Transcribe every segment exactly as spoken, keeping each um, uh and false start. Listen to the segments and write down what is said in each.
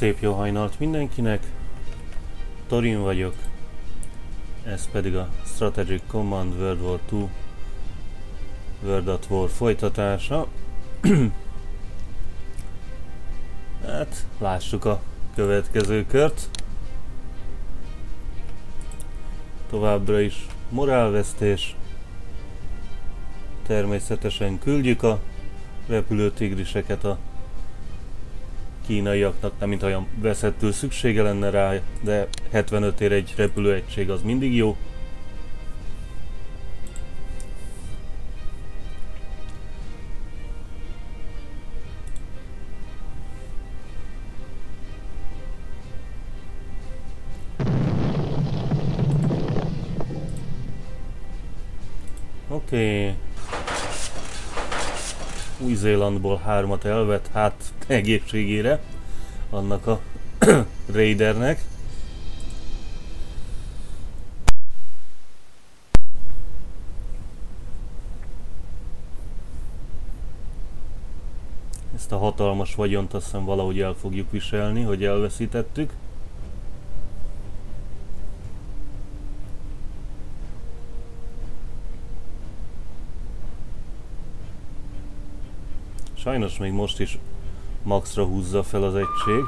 Szép jó hajnalt mindenkinek, Thorin vagyok, ez pedig a Strategic Command World War kettő World at War folytatása. Hát, lássuk a következő kört. Továbbra is morálvesztés. Természetesen küldjük a repülőtigriseket a kínaiaknak, nem mint olyan veszettől szüksége lenne rá, de hetvenöt ér egy repülőegység az mindig jó. Oké. Okay. Új-Zélandból hármat elvett, hát egészségére annak a raidernek. Ezt a hatalmas vagyont azt hiszem valahogy el fogjuk viselni, hogy elveszítettük. Sajnos még most is maxra húzza fel az egység.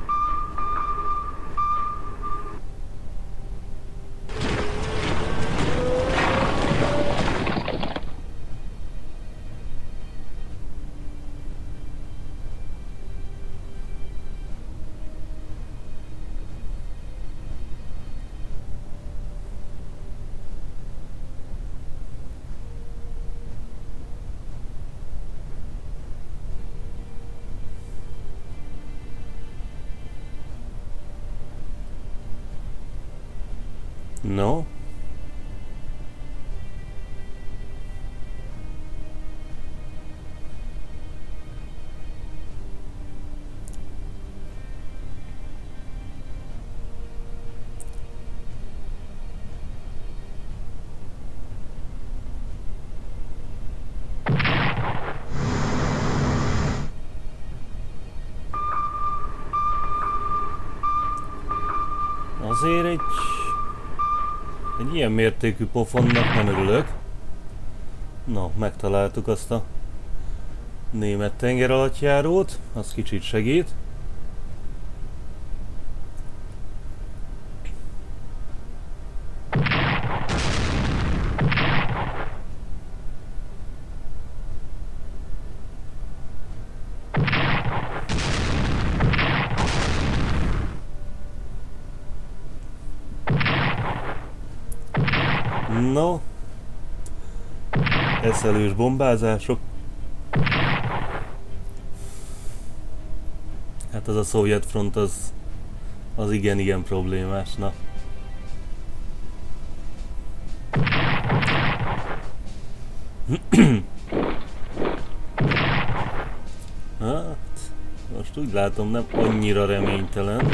No. Azért egy Egy ilyen mértékű pofonnak nem örülök. No, megtaláltuk azt a német tengeralattjárót, az kicsit segít. No, eszelős bombázások. Hát az a szovjet front az, az igen-igen problémás, na. Hát, most úgy látom nem annyira reménytelen.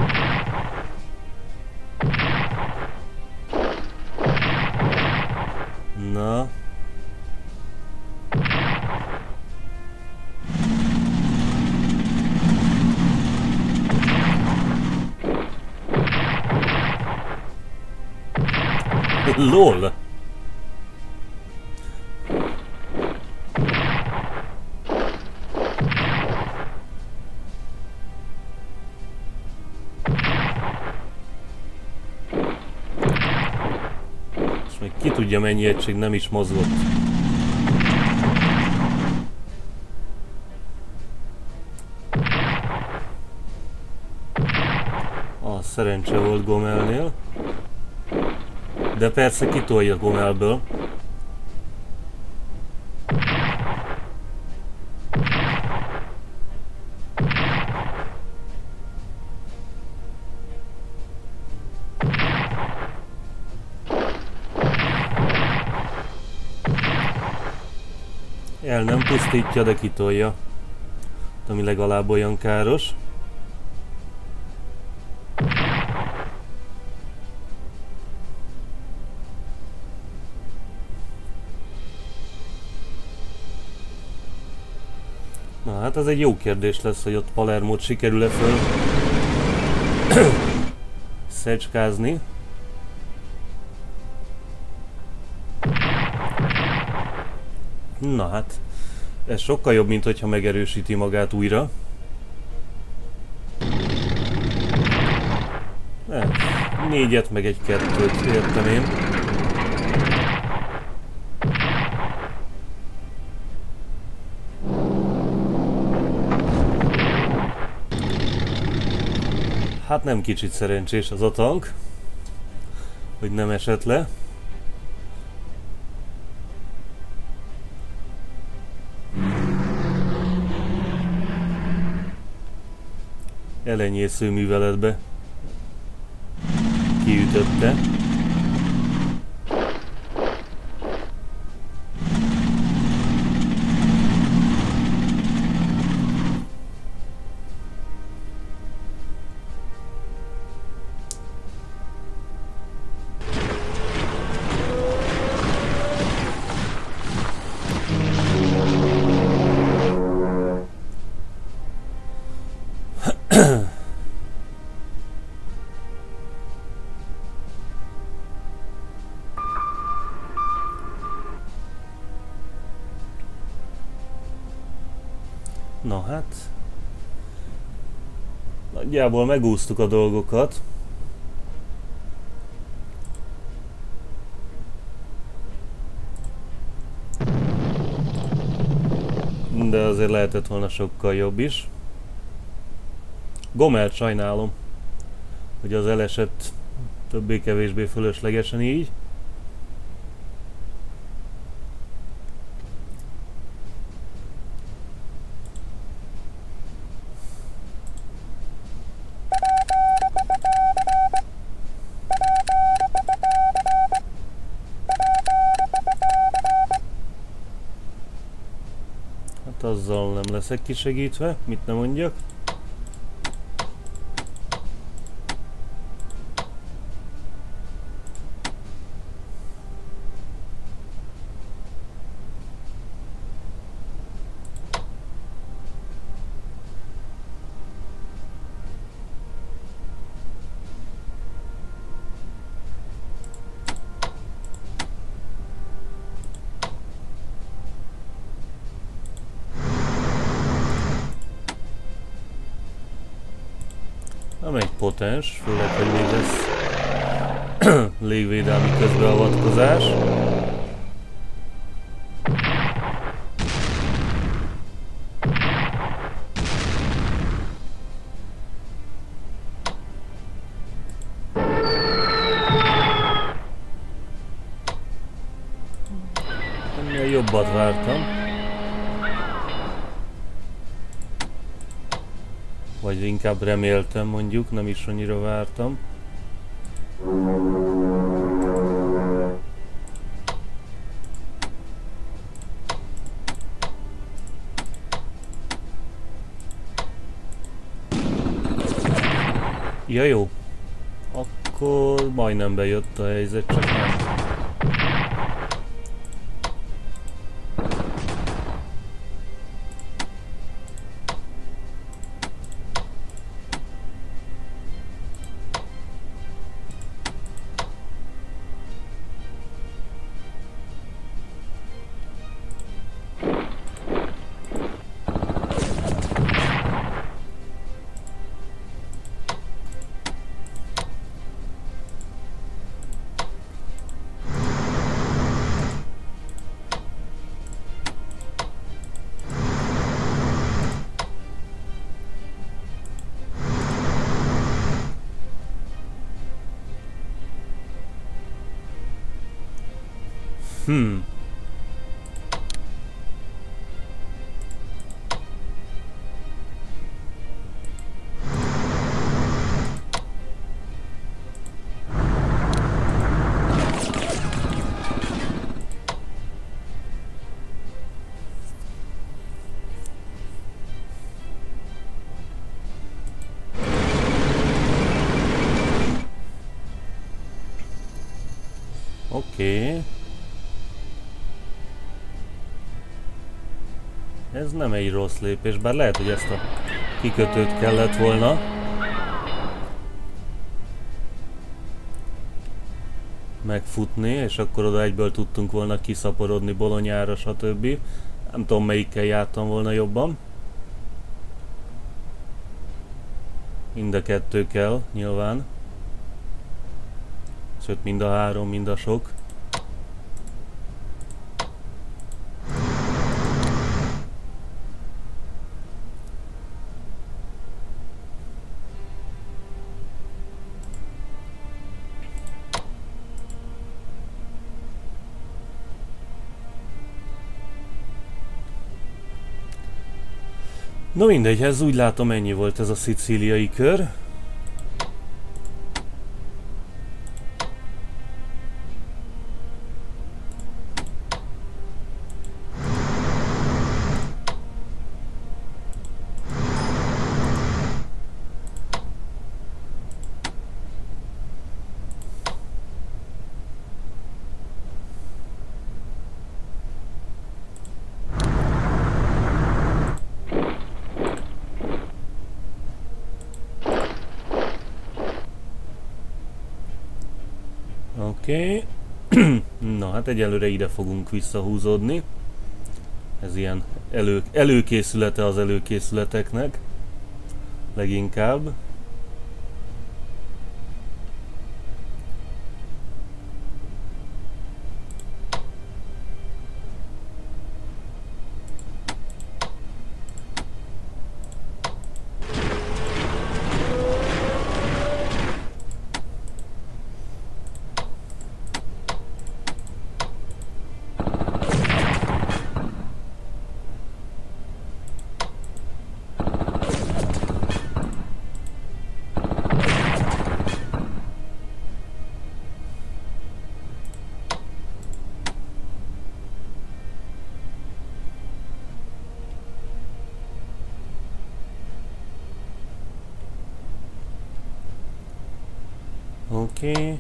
Na. LOL. Még ki tudja mennyi egység nem is mozgott. A szerencse volt Gomelnél. De persze kitolja Gomelből. El nem pusztítja, de kitolja. Ami legalább olyan káros. Na hát ez egy jó kérdés lesz, hogy ott Palermót sikerül-e föl szecskázni. Na hát, ez sokkal jobb, mint hogyha megerősíti magát újra. Ne, négyet meg egy kettőt értem én. Hát nem kicsit szerencsés az a tank, hogy nem esett le. Elenyésző műveletbe kiütötte. Na hát, nagyjából megúsztuk a dolgokat. De azért lehetett volna sokkal jobb is. Gomelt sajnálom, hogy az elesett többé-kevésbé fölöslegesen így. Azzal nem leszek kisegítve, mit nem mondjak. Nem egy potens, főleg, hogy még lesz légvédelmi közbeavatkozás. Ennél jobbat vártam. Vagy inkább reméltem, mondjuk, nem is annyira vártam. Ja, jó. Akkor majdnem bejött a helyzet, csak nem. Hmm. Oké. Ez nem egy rossz lépés, bár lehet, hogy ezt a kikötőt kellett volna megfutni, és akkor oda egyből tudtunk volna kiszaporodni Bolonyára, stb. Nem tudom, melyikkel jártam volna jobban. Mind a kettő kell, nyilván. Sőt, mind a három, mind a sok. No mindegy, ez úgy látom ennyi volt ez a szicíliai kör. Oké. Okay. Na hát egyelőre ide fogunk visszahúzódni. Ez ilyen elő, előkészülete az előkészületeknek. Leginkább. Oké. Okay.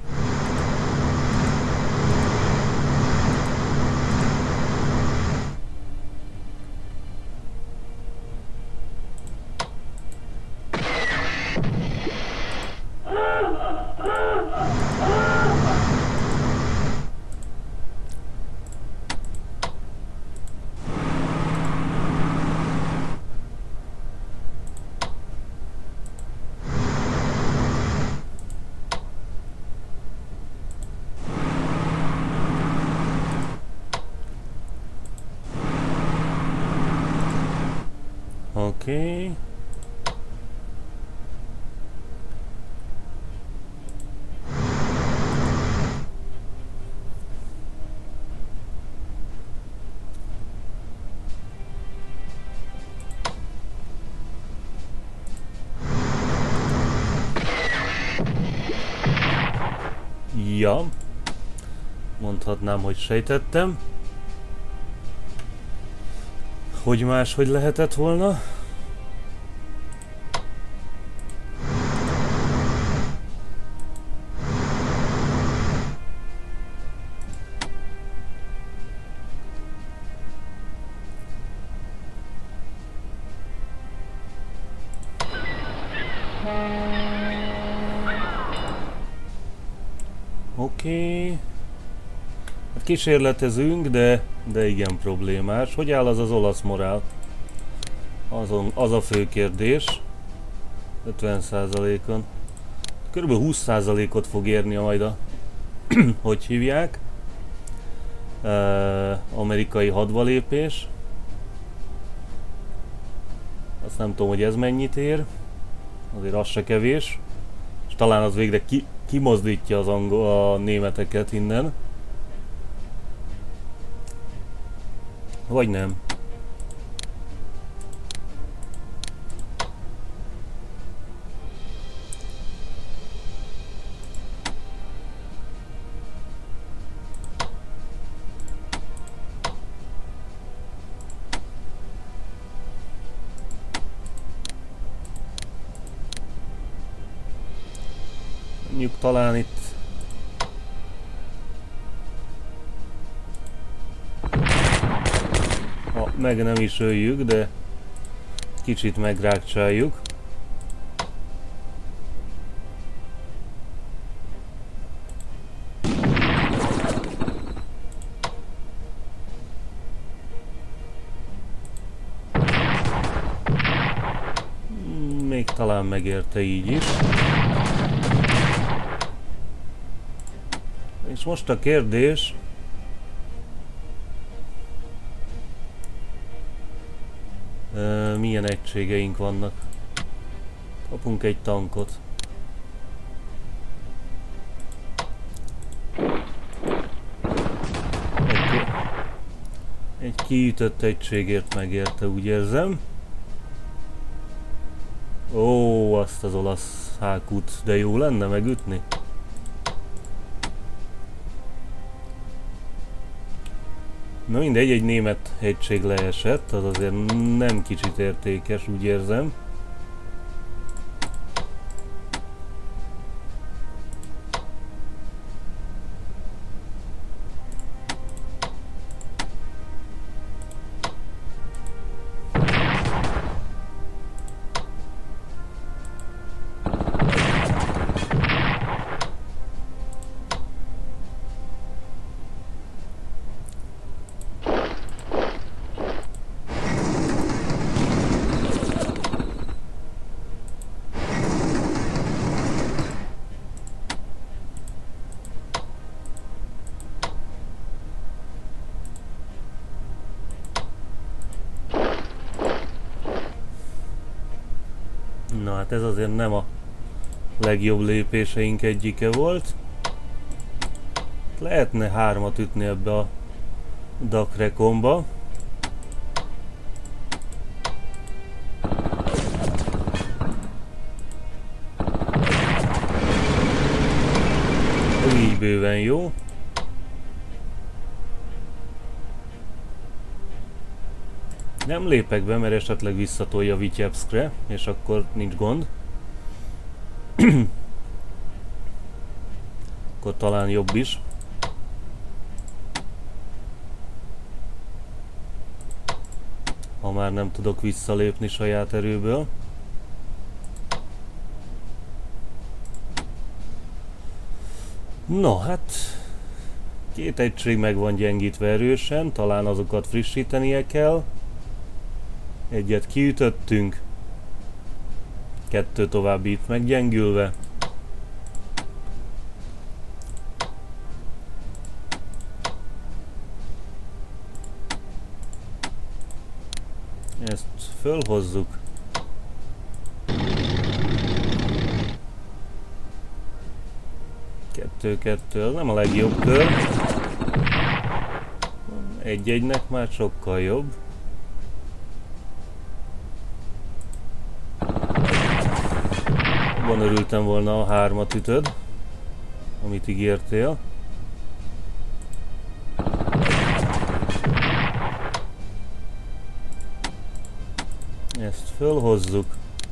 Oké. Ja, mondhatnám, hogy sejtettem. Hogy máshogy lehetett volna? Oké. Okay. Hát kísérletezünk, de, de igen problémás. Hogy áll az az olasz morál? Azon, az a fő kérdés. ötven százalékon. Körülbelül húsz százalékot fog érni majd a... hogy hívják? Uh, amerikai hadbalépés. Azt nem tudom, hogy ez mennyit ér. Azért az se kevés. És talán az végre ki, kimozdítja az angol, a németeket innen. Vagy nem. Mondjuk talán itt ha meg nem is öljük, de kicsit megrákcsáljuk. még talán megérte így is. És most a kérdés... Uh, milyen egységeink vannak? Kapunk egy tankot. Okay. Egy kiütött egységért megérte, úgy érzem. Ó, azt az olasz hákút, de jó lenne megütni. Na mindegy, egy német egység leesett, az azért nem kicsit értékes, úgy érzem. Na hát ez azért nem a legjobb lépéseink egyike volt. Lehetne hármat ütni ebbe a dakrekomba. Így bőven jó. Nem lépek be, mert esetleg visszatolja Vityebszkre, és akkor nincs gond. Akkor talán jobb is. Ha már nem tudok visszalépni saját erőből. No, hát... Két egység meg van gyengítve erősen, talán azokat frissítenie kell. Egyet kiütöttünk, kettő további itt meggyengülve. Ezt fölhozzuk. Kettő-kettő, az nem a legjobb kör. Egy-egynek már sokkal jobb. Van örültem volna, a hármat ütöd, amit ígértél. Ezt fölhozzuk.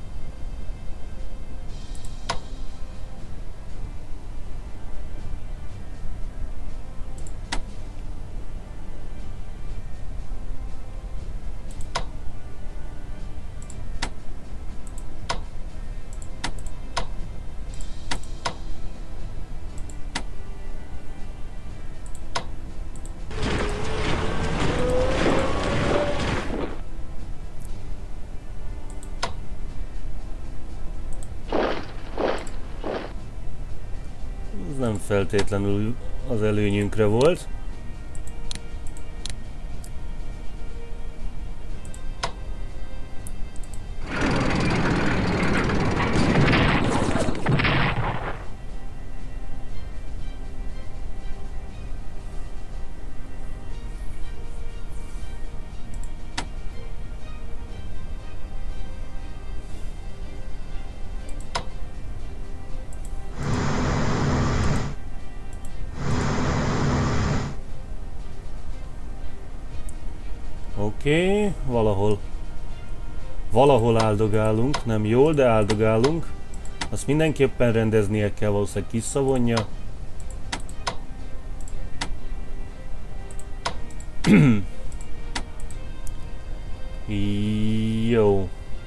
Nem feltétlenül az előnyünkre volt. Oké, okay, valahol valahol áldogálunk, nem jól, de áldogálunk. Azt mindenképpen rendeznie kell, valószínűleg kiszavonja. Jó.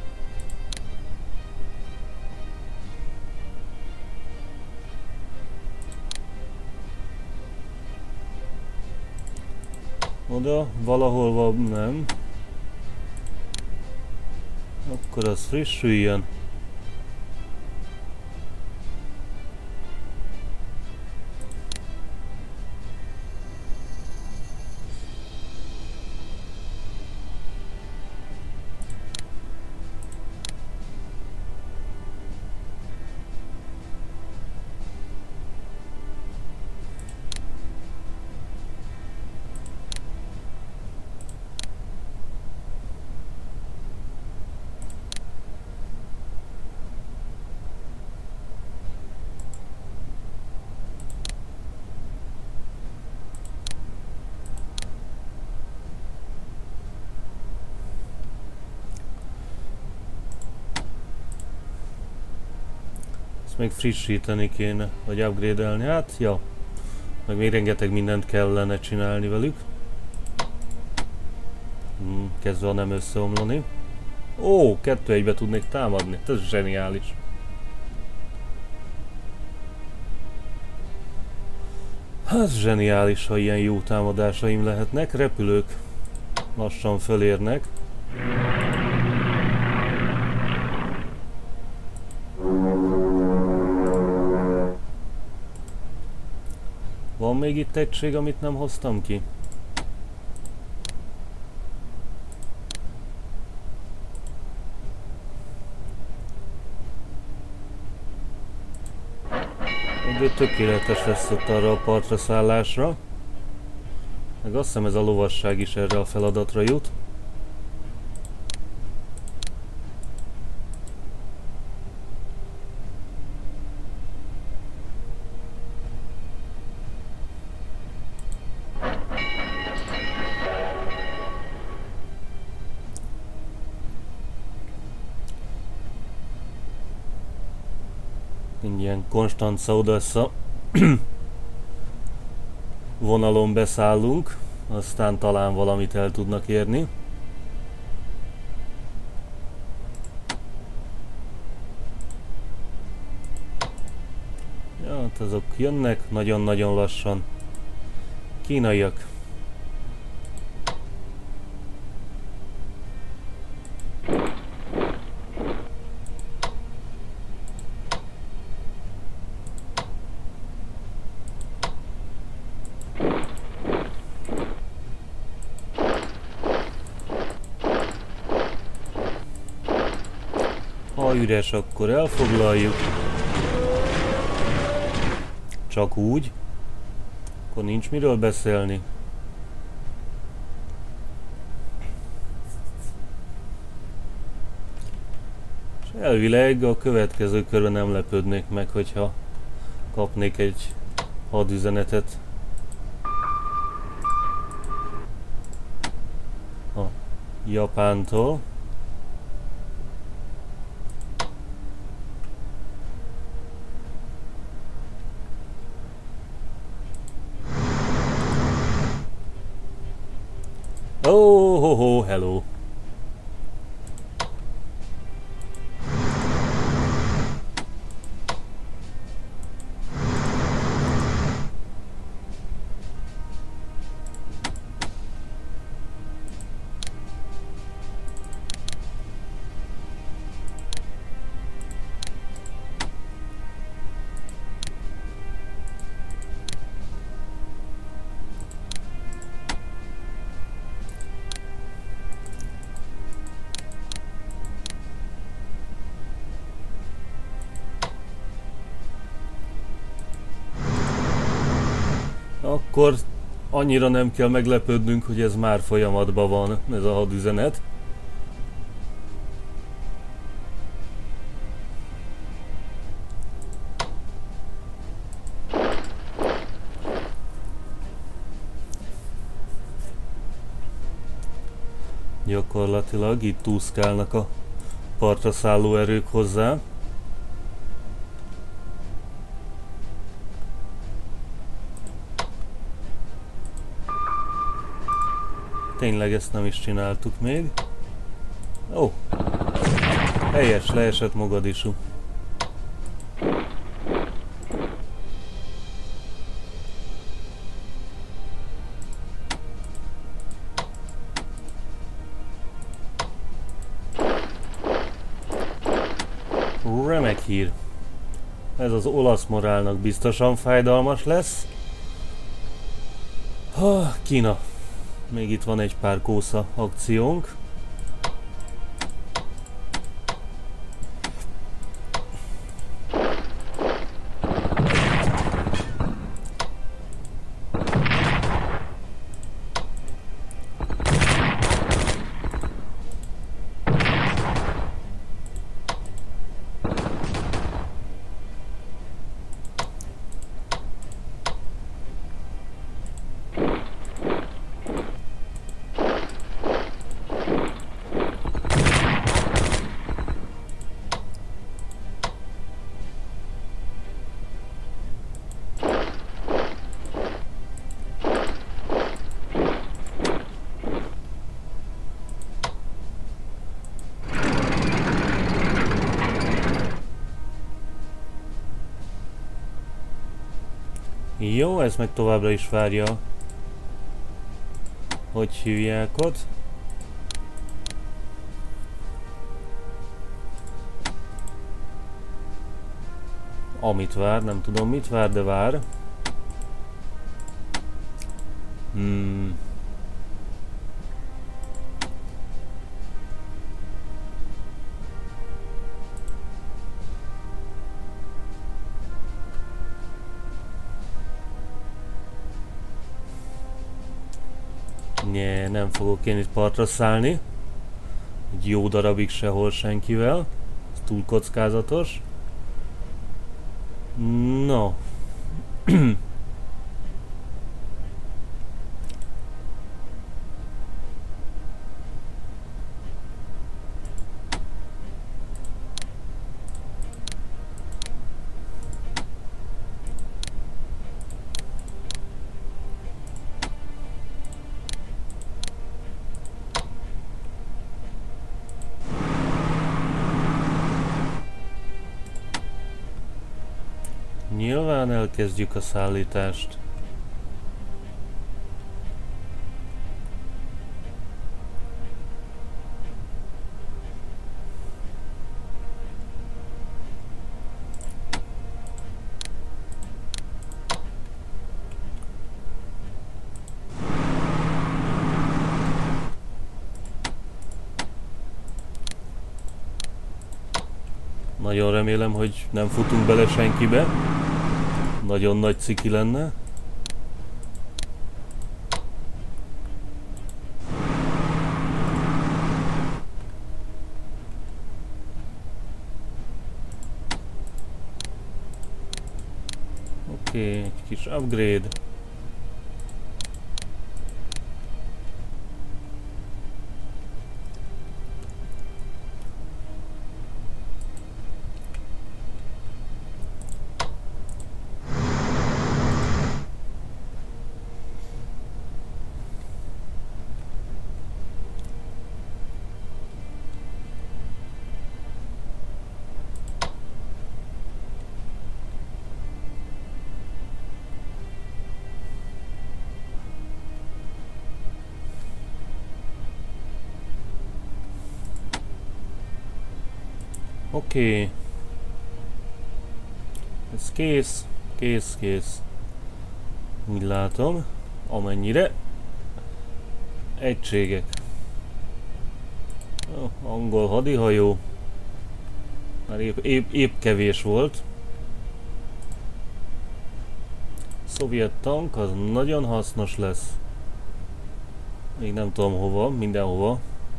Oda, valahol van, nem. Akkor az frissüljön. Ezt még frissíteni kéne, vagy upgrade-elni. Hát, ja. Meg még rengeteg mindent kellene csinálni velük. Hmm, kezdve a nem összeomlani. Ó, kettő egybe tudnék támadni. Ez zseniális. Ez zseniális, ha ilyen jó támadásaim lehetnek. Repülők lassan fölérnek. Van még itt egység, amit nem hoztam ki? De tökéletes lesz ott arra a partra szállásra. Meg azt hiszem ez a lovasság is erre a feladatra jut. Ilyen Konstanza-Odessa vonalon beszállunk, aztán talán valamit el tudnak érni. Ja, hát azok jönnek nagyon-nagyon lassan. Kínaiak. Ha üres, akkor elfoglaljuk. Csak úgy. Akkor nincs miről beszélni. És elvileg a következő körben nem lepődnék meg, hogyha kapnék egy hadüzenetet a Japántól. Oh, ho, ho, hello. Akkor annyira nem kell meglepődnünk, hogy ez már folyamatban van, ez a hadüzenet. Gyakorlatilag itt úszkálnak a partra szálló erők hozzá. Tényleg ezt nem is csináltuk még. Ó! Helyes, leesett Mogadisú. Remek hír. Ez az olasz morálnak biztosan fájdalmas lesz. Ha, Kína. Még itt van egy pár kósza akciónk. Jó, ez meg továbbra is várja. Hogy hívják ott? Amit vár, nem tudom mit vár, de vár. Hmm. Nye, nem fogok én itt partra szállni. Egy jó darabig sehol senkivel. Ez túl kockázatos. No. Nyilván elkezdjük a szállítást. Nagyon remélem, hogy nem futunk bele senkibe. Nagyon nagy ciki lenne. Oké, okay, egy kis upgrade. Oké. Okay. Ez kész, kész, kész. Úgy látom, amennyire. Egységek. Oh, angol hadihajó. Már épp, épp, épp kevés volt. Szovjet tank, az nagyon hasznos lesz. Még nem tudom hova, mindenhova.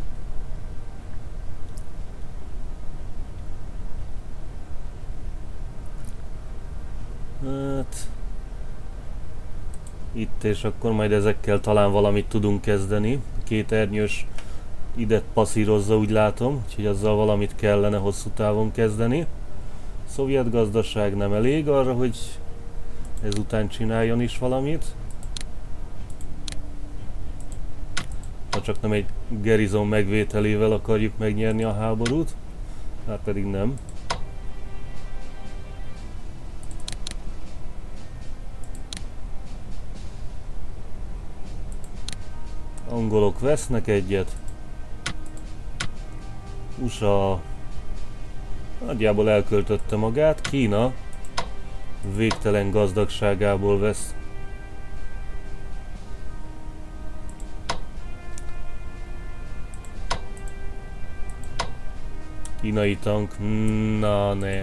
Hát, itt és akkor majd ezekkel talán valamit tudunk kezdeni. Két ernyős ide passzírozza, úgy látom, úgyhogy azzal valamit kellene hosszú távon kezdeni. Szovjet gazdaság nem elég arra, hogy ezután csináljon is valamit. Ha csak nem egy gerizon megvételével akarjuk megnyerni a háborút, hát pedig nem. Angolok vesznek egyet. u es á nagyjából elköltötte magát. Kína végtelen gazdagságából vesz. Kínai tank. Na ne.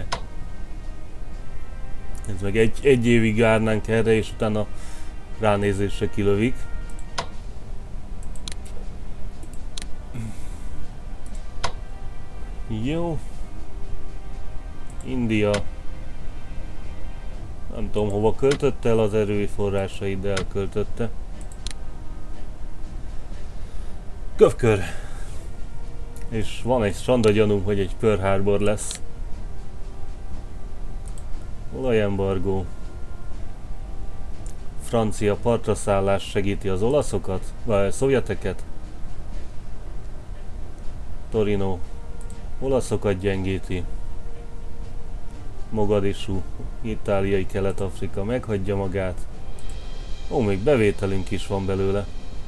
Ez meg egy, egy évig várnánk erre, és utána ránézésre kilövik. Jó. India. Nem tudom hova költötte el az erőforrásait, de elköltötte. Kövkör. És van egy stranda gyanúm, hogy egy Pearl Harbor lesz. Olajembargó. Francia partraszállás segíti az olaszokat, vagy a szovjeteket. Torino. Olaszokat gyengíti. Mogadisú, itáliai Kelet-Afrika meghagyja magát. Ó, még bevételünk is van belőle.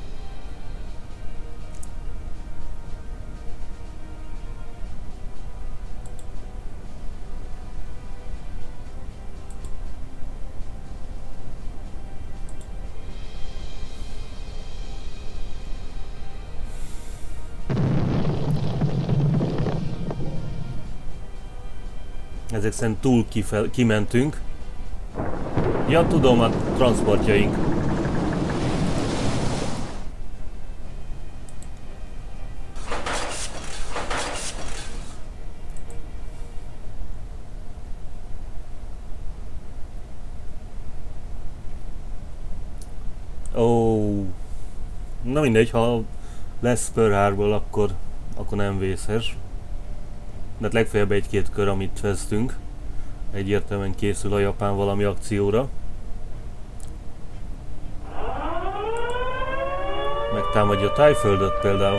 Ezek szerint túl kifel, kimentünk. Ja, tudom, a transportjaink. Ó, na mindegy, ha lesz Pearl Harbor, akkor, akkor nem vészes. De legfeljebb egy-két kör, amit vesztünk. Egyértelműen készül a Japán valami akcióra. Megtámadja a Tájföldöt például.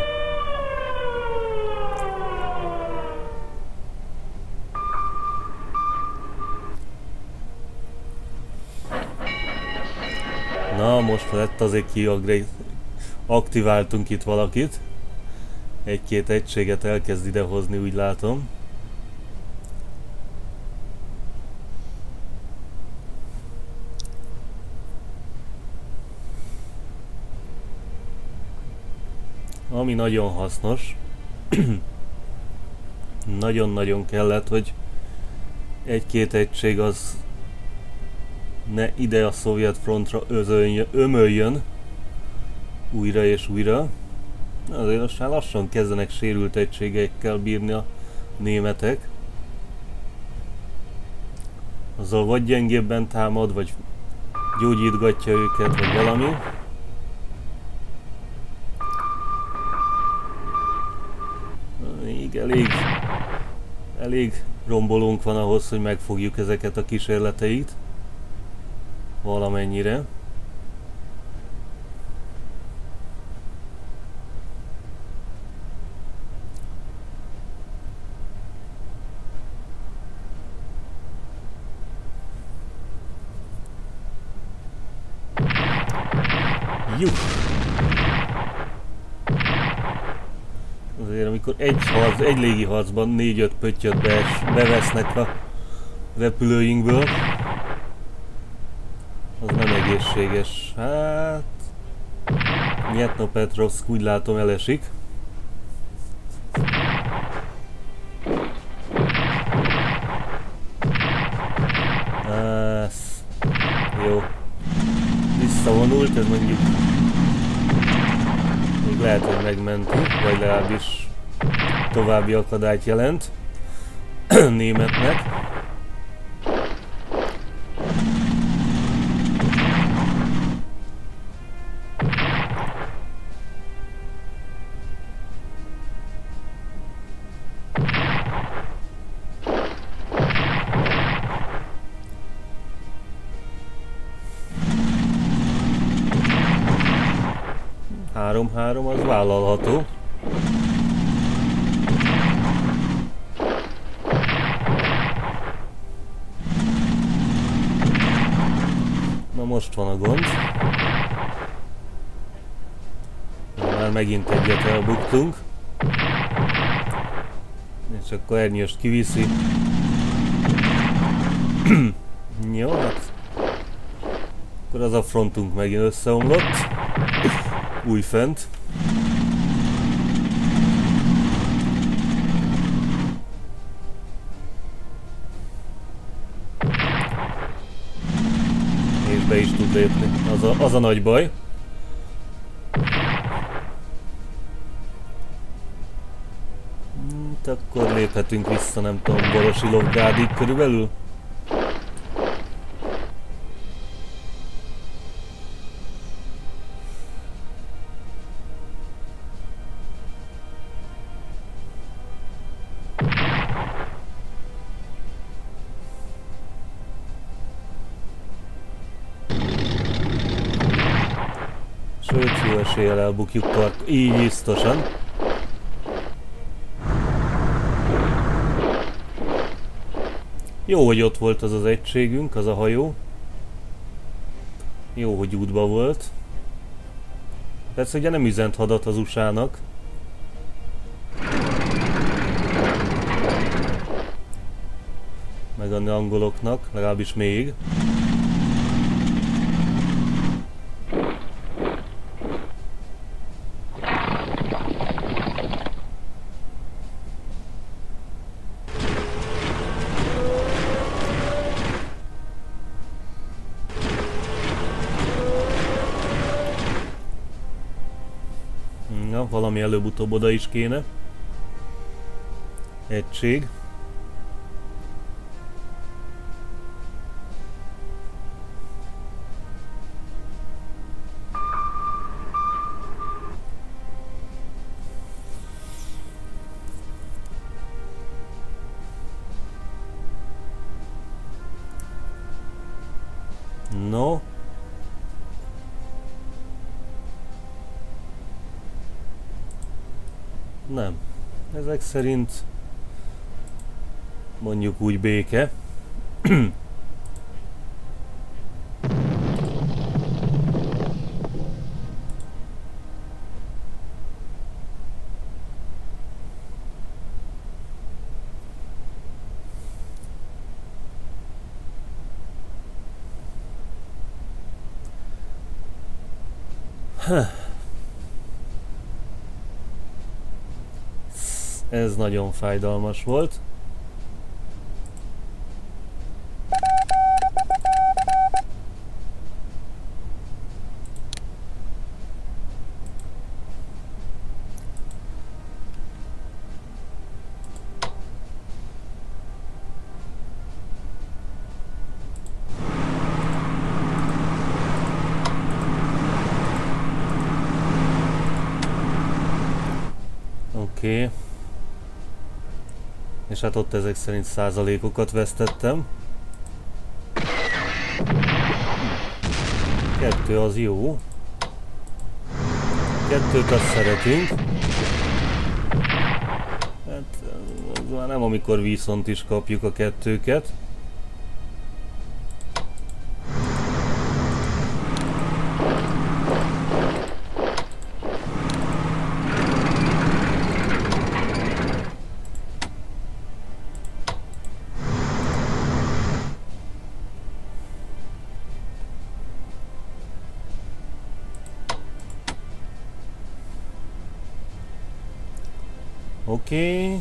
Na, most lett azért kiaktiváltunk itt valakit. Egy-két egységet elkezd idehozni, úgy látom. Ami nagyon hasznos. Nagyon-nagyon kellett, hogy egy-két egység az ne ide a szovjet frontra özöljön, ömöljön újra és újra. Azért most már lassan kezdenek sérült egységekkel bírni a németek. Azzal vagy gyengébben támad, vagy gyógyítgatja őket, vagy valami. Még elég, elég rombolónk van ahhoz, hogy megfogjuk ezeket a kísérleteit. Valamennyire. Jó. Azért amikor egy harc, egy légi harcban négy-öt pöttyöt bees, bevesznek a repülőinkből, az nem egészséges. Hát... Nyetnopetrovszk úgy látom elesik. Ez... Jó. Visszavonult, ez mondjuk még lehet, hogy megmentünk, vagy legalábbis további akadályt jelent németnek. három-három az vállalható. Na most van a gond. Már megint egyet elbuktunk. És akkor Ernyőst kiviszi. Jó, hát akkor az a frontunk megint összeomlott. Újfent. És be is tud lépni. Az a, az a nagy baj. Hát akkor léphetünk vissza, nem tudom, Borosilov-Grádig körülbelül. Sőt, jó eséllyel elbukjuk part, így biztosan. Jó, hogy ott volt az az egységünk, az a hajó. Jó, hogy útba volt. Persze ugye nem üzent hadat az u es á-nak. Meg a angoloknak, legalábbis még. Na, valami előbb-utóbb oda is kéne. Egység. No. Nem. Ezek szerint mondjuk úgy béke. Ez nagyon fájdalmas volt. Oké. Okay. És hát ott ezek szerint százalékokat vesztettem. Kettő az jó. Kettőt azt szeretünk. Hát az már nem amikor viszont is kapjuk a kettőket. Oké. Okay.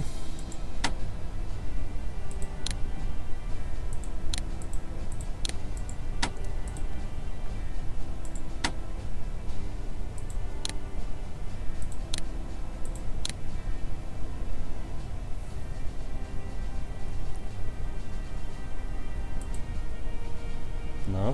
Na.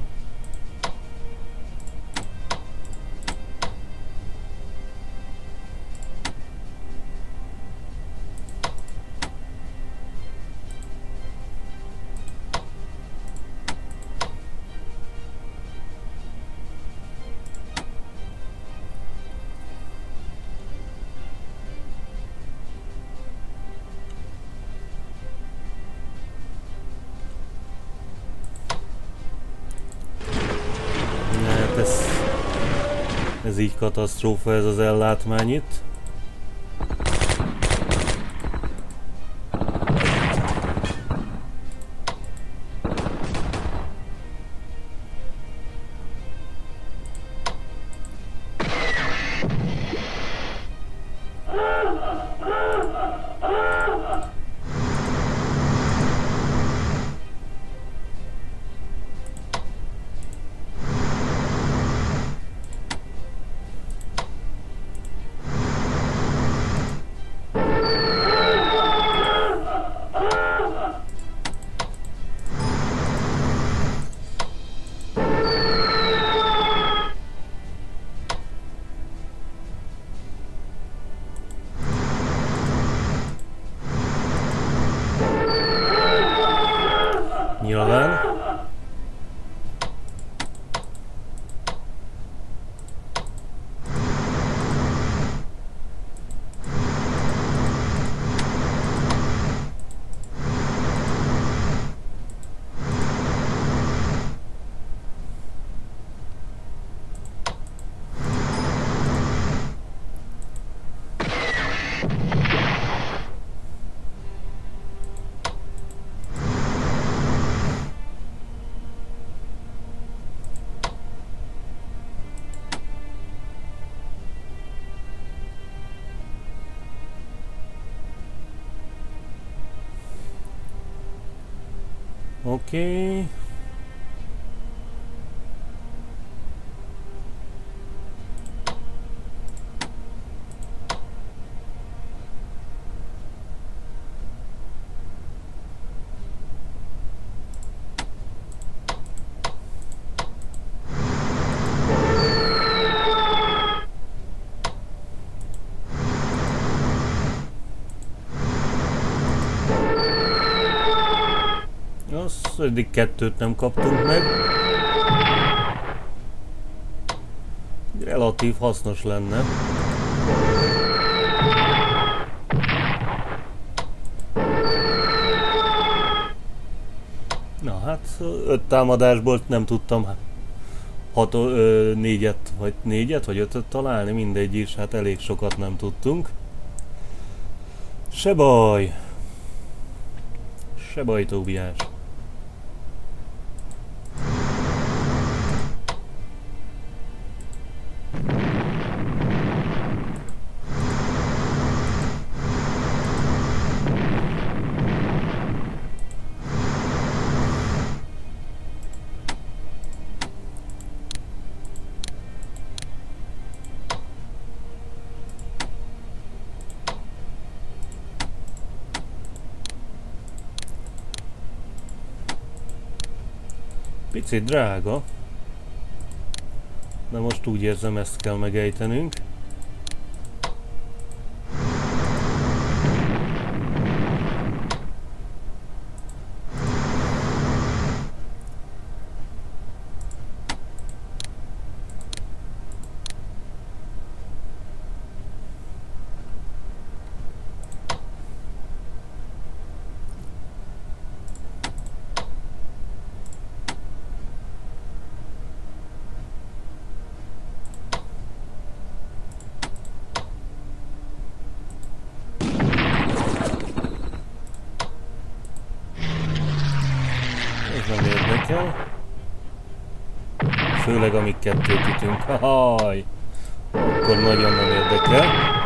Ez, ez így katasztrófa, ez az ellátmány itt. Nyilván. Oké. Okay. Eddig kettőt nem kaptunk meg. Relatív hasznos lenne. Na hát, öt támadásból nem tudtam hat, ö, négyet, vagy négyet, vagy ötöt találni, mindegy is, hát elég sokat nem tudtunk. Se baj. Se baj, Tóbiás. Picit drága, de most úgy érzem, ezt kell megejtenünk. Nem érdekel. Főleg amíg kettőt ütünk. Haj! Akkor nagyon nem érdekel.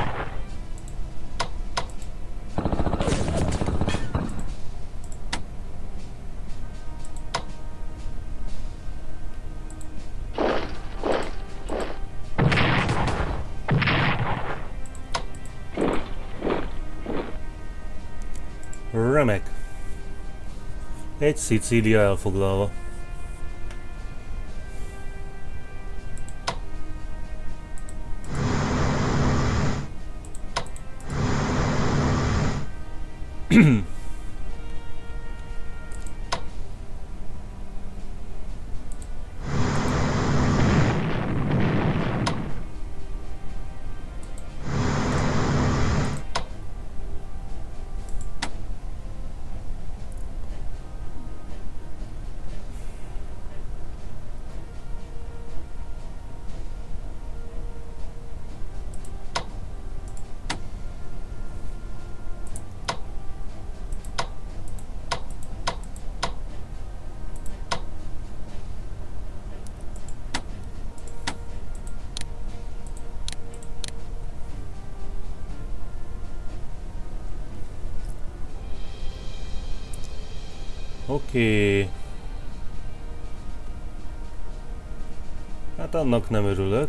Remek. Egy Szicília elfoglalva. Oké. Okay. Hát annak nem örülök.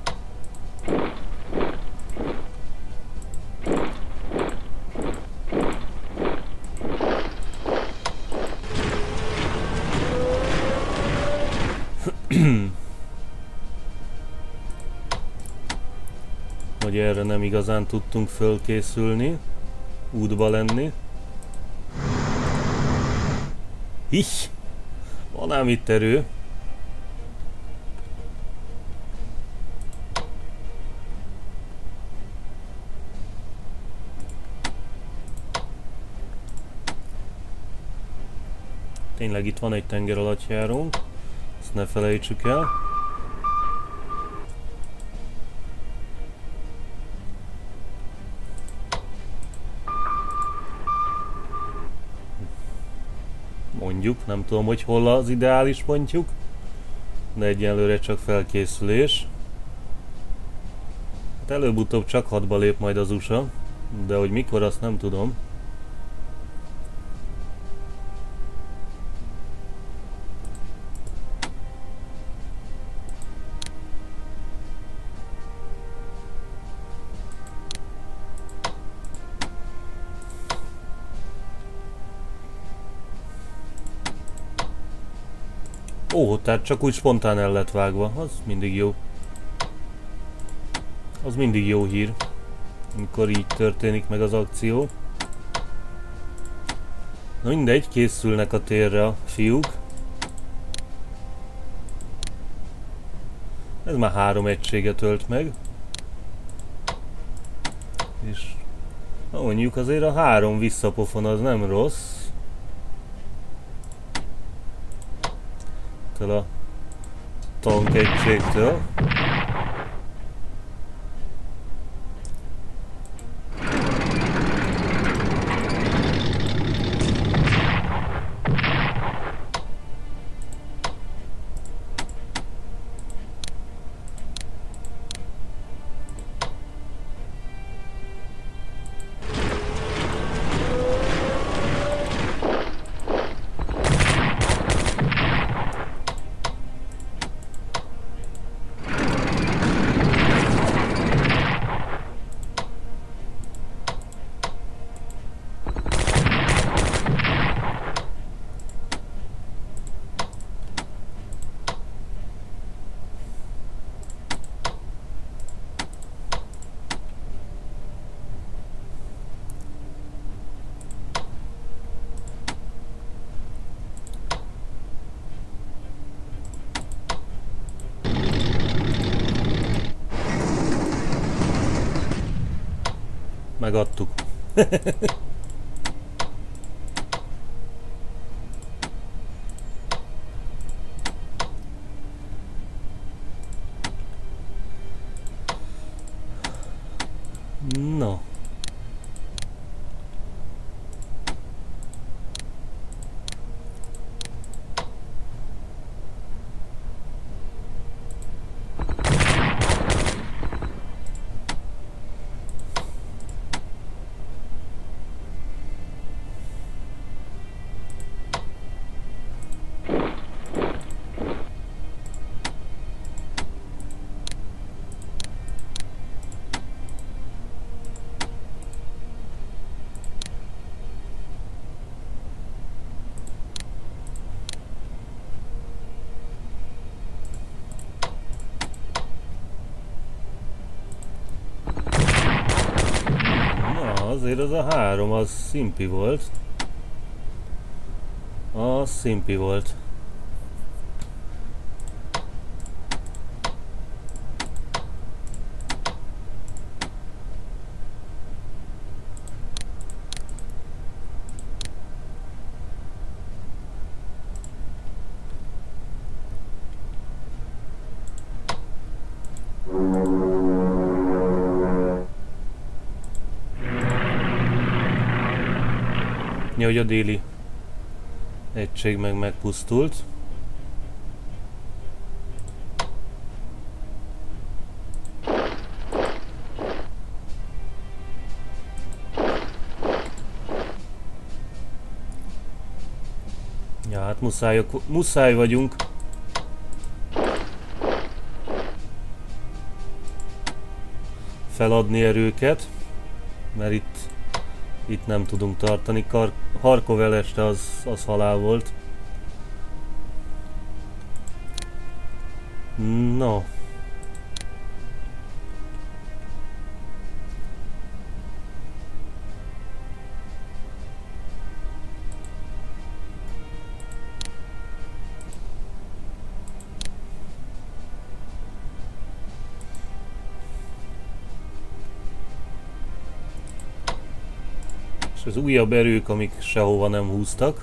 Hogy erre nem igazán tudtunk fölkészülni, útba lenni. Hih! Van ám itt erő. Tényleg itt van egy tengeralattjárónk, ezt ne felejtsük el. Mondjuk, nem tudom, hogy hol az ideális pontjuk, de egyelőre csak felkészülés. Hát előbb-utóbb csak hadba lép majd az u es á, de hogy mikor, azt nem tudom. Ó, tehát csak úgy spontán el lett vágva, az mindig jó. Az mindig jó hír, amikor így történik meg az akció. Na mindegy, készülnek a térre a fiúk. Ez már három egységet ölt meg. És mondjuk azért a három visszapofon az nem rossz. Ettől a tank egységtől. Megadtuk. No. Azért az a három, az szimpi volt. Az szimpi volt. Ja, hogy a déli egység meg megpusztult. Ja, hát muszájok, muszáj vagyunk. Feladni erőket, mert itt Itt nem tudunk tartani. Kar Harkov eleste az, az halál volt. No. És az újabb erők, amik sehova nem húztak.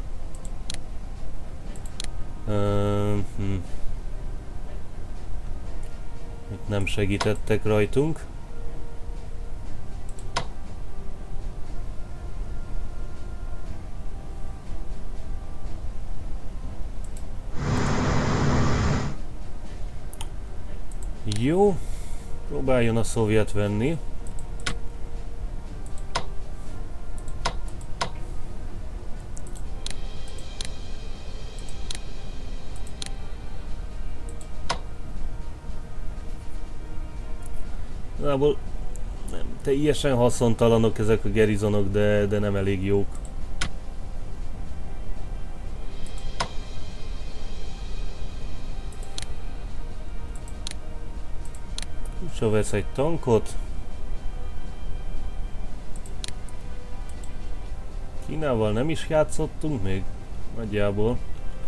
Uh, hm. Itt nem segítettek rajtunk. Jó, próbáljon a szovjet venni. Igazából nem teljesen haszontalanok ezek a gerizonok, de, de nem elég jók. Úgyse vesz egy tankot. Kínával nem is játszottunk még, nagyjából.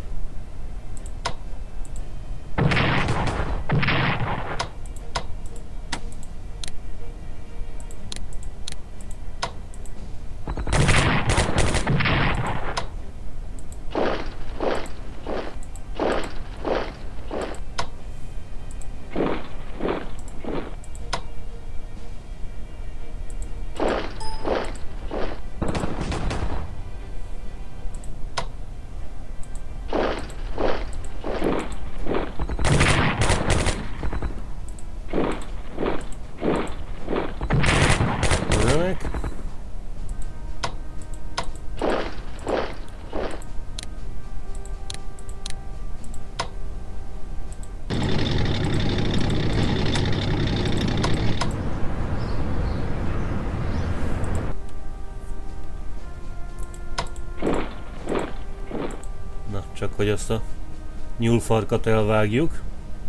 Csak hogy ezt a nyúlfarkat elvágjuk.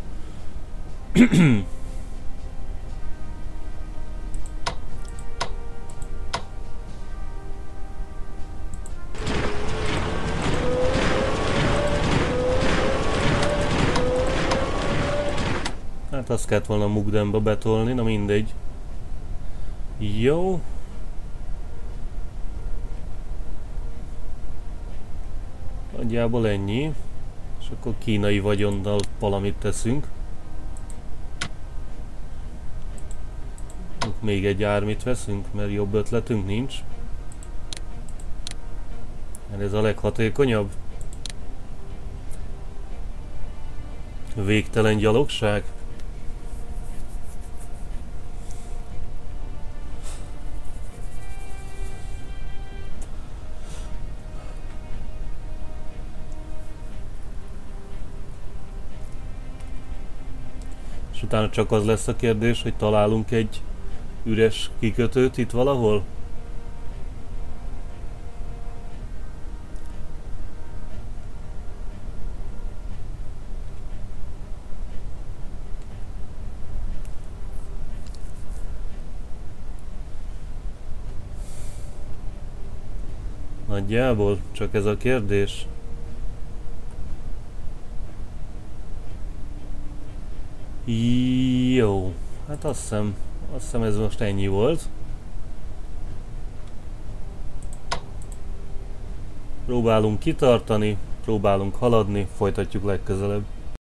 Hát azt kellett volna Mukdenba betolni, na mindegy. Jó. Nagyjából ennyi, és akkor kínai vagyonnal valamit teszünk. Még egy ármit veszünk, mert jobb ötletünk nincs. Mert ez a leghatékonyabb. Végtelen gyalogság. És utána csak az lesz a kérdés, hogy találunk egy üres kikötőt itt valahol? Nagyjából csak ez a kérdés. Jó, hát azt hiszem, azt hiszem ez most ennyi volt. Próbálunk kitartani, próbálunk haladni, folytatjuk legközelebb.